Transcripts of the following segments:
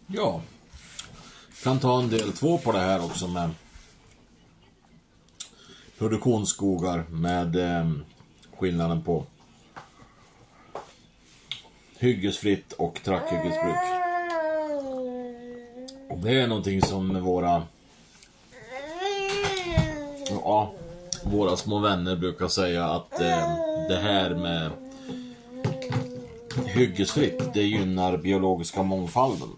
Ja, kan ta en del 2 på det här också med produktionsskogar med skillnaden på hyggesfritt och trakthyggesbruk. Och det är någonting som våra små vänner brukar säga att det här med hyggesfritt, det gynnar biologiska mångfalden.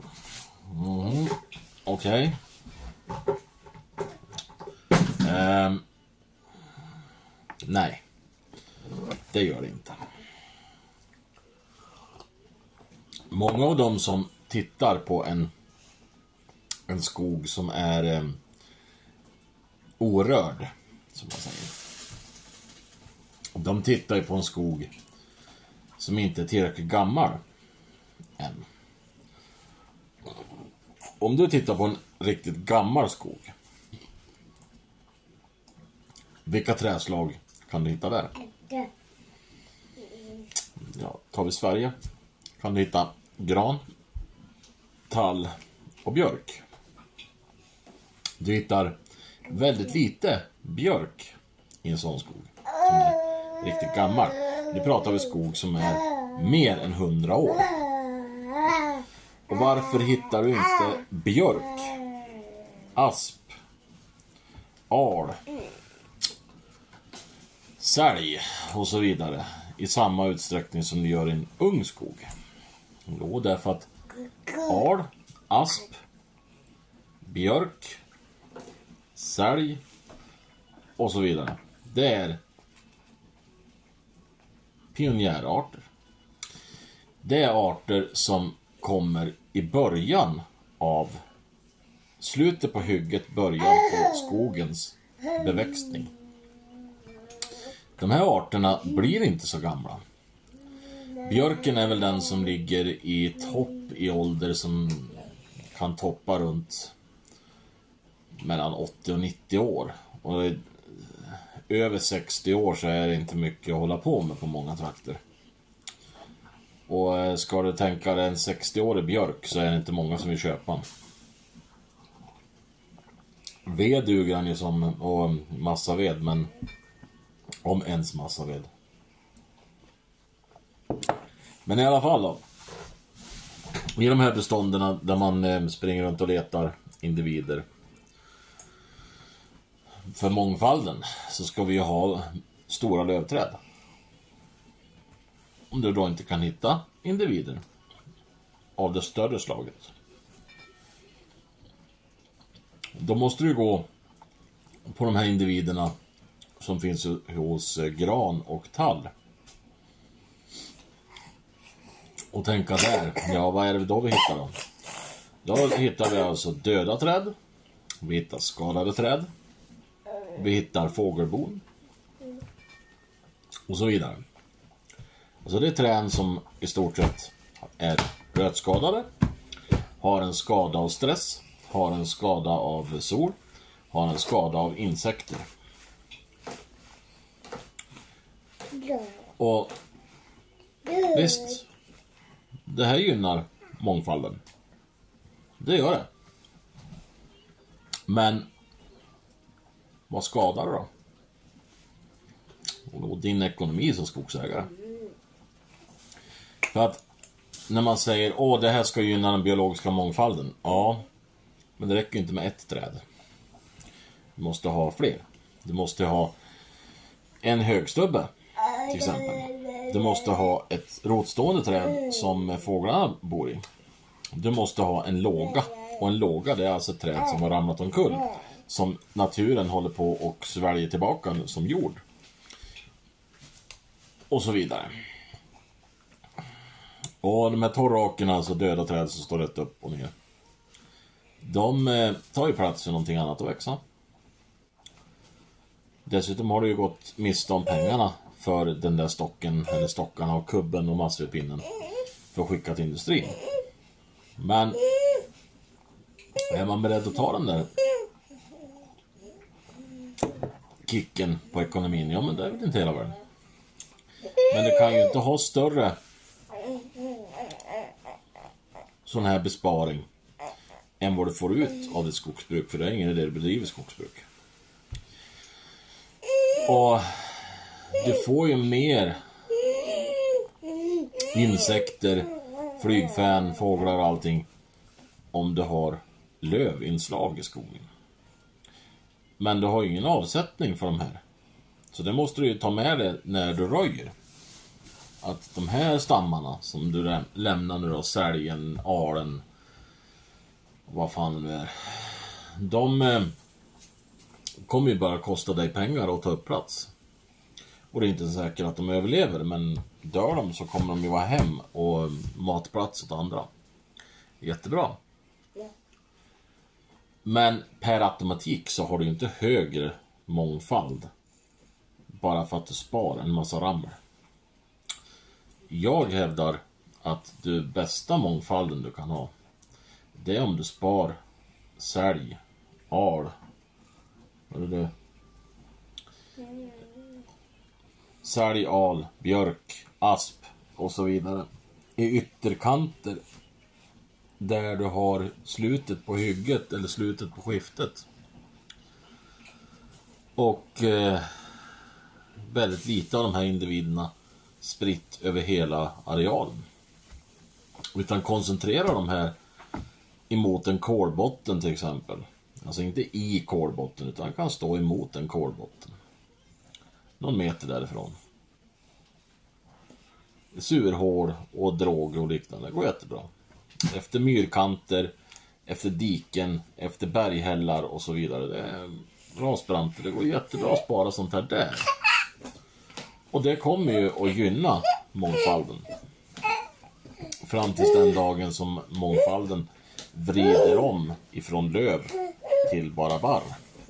Okej. Nej, det gör det inte. Många av dem som tittar på en skog som är orörd, som man säger, de tittar ju på en skog som inte är tillräckligt gammal än. Om du tittar på en riktigt gammal skog, vilka träslag kan du hitta där? Ja, tar vi Sverige kan du hitta gran, tall och björk. Du hittar väldigt lite björk i en sån skog som är riktigt gammal. Nu pratar vi skog som är mer än 100 år. Och varför hittar du inte björk, asp, al, sälj och så vidare i samma utsträckning som du gör i en ung skog? Jo, därför att al, asp, björk, sälj och så vidare, det är pionjärarter. Det är arter som kommer i början av slutet på hygget, början på skogens beväxtning. De här arterna blir inte så gamla. Björken är väl den som ligger i topp i ålder, som kan toppa runt mellan 80 och 90 år. Och över 60 år så är det inte mycket att hålla på med på många trakter. Och ska du tänka dig en 60-årig björk så är det inte många som vill köpa den. Ved duger han ju som, och massa ved, men om ens massa ved. Men i alla fall då, i de här bestånden där man springer runt och letar individer för mångfalden, så ska vi ju ha stora lövträd. Om du då inte kan hitta individer av det större slaget, då måste du gå på de här individerna som finns hos gran och tall och tänka där, ja, vad är det då vi hittar då? Då hittar vi alltså döda träd, vi hittar skadade träd, vi hittar fågelbon och så vidare. Alltså det är träd som i stort sett är rötskadade, har en skada av stress, har en skada av sol, har en skada av insekter. Och visst, det här gynnar mångfalden. Det gör det. Men vad skadar det då? Och din ekonomi som skogsägare. För att när man säger, det här ska gynna den biologiska mångfalden. Ja, men det räcker inte med ett träd. Du måste ha fler. Du måste ha en högstubbe till exempel. Du måste ha ett rotstående träd som fåglarna bor i. Du måste ha en låga. Och en låga, det är alltså ett träd som har ramlat omkull, som naturen håller på och sväljer tillbaka som jord. Och så vidare. Och de här torrakerna, alltså döda träd som står rätt upp och ner, de tar ju plats för någonting annat att växa. Dessutom har du ju gått miste om pengarna för den där stocken, eller stockarna och kubben och massvedpinnen för att skicka till industrin. Men är man beredd att ta den där kicken på ekonomin, ja, men det är väl inte hela världen. Men det kan ju inte ha större sån här besparing än vad du får ut av ditt skogsbruk. För det är ingen idé att bedriva skogsbruk. Och du får ju mer insekter, flygfän, fåglar och allting om du har lövinslag i skogen. Men du har ju ingen avsättning för de här. Så det måste du ju ta med dig när du röjer. Att de här stammarna som du lämnar nu då, sälgen, alen, vad fan det är, de kommer ju bara kosta dig pengar att ta upp plats. Och det är inte säkert att de överlever, men dör de så kommer de ju vara hem och matplats åt andra. Jättebra. Men per automatik så har du inte högre mångfald bara för att du sparar en massa rammel. Jag hävdar att det bästa mångfalden du kan ha, det är om du spar sälj, al, vad är det? Sälj, al, björk, asp och så vidare i ytterkanter där du har slutet på hygget eller slutet på skiftet. Och väldigt lite av de här individerna spritt över hela arealen. Utan koncentrera de här emot en kolbotten till exempel. Alltså inte i kolbotten, utan kan stå emot en kolbotten. Någon meter därifrån. Surhål och droger och liknande, det går jättebra. Efter myrkanter, efter diken, efter berghällar och så vidare. Det är rasbranter, det går jättebra att spara sånt här där. Och det kommer ju att gynna mångfalden. Fram tills den dagen som mångfalden vrider om ifrån löv till bara barr.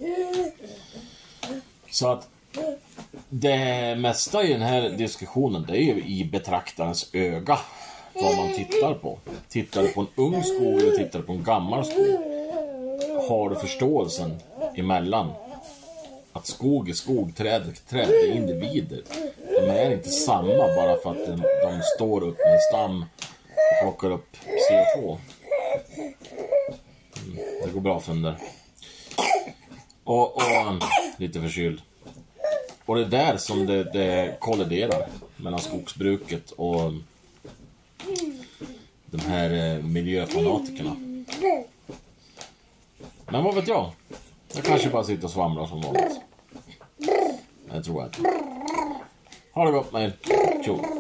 Så att det mesta i den här diskussionen, det är ju i betraktarens öga vad man tittar på. Tittar du på en ung skog eller tittar du på en gammal skog, har du förståelsen emellan att skog är skog, träd är individer. De är inte samma bara för att de står upp med en stam och plockar upp CO2. Det går bra för den där. Och lite förkyld. Och det är där som det kolliderar mellan skogsbruket och de här miljöfanatikerna. Men vad vet jag? Jag kanske bara sitter och svamlar som vanligt. Jag tror att. Ha det gott med er. Tjo.